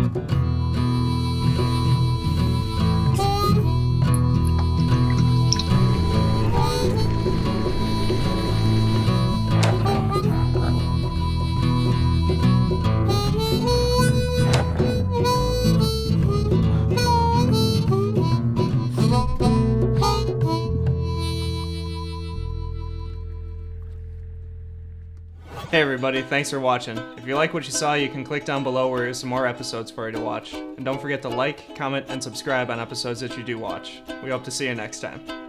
Hey everybody, thanks for watching. If you like what you saw, you can click down below where there's some more episodes for you to watch. And don't forget to like, comment, and subscribe on episodes that you do watch. We hope to see you next time.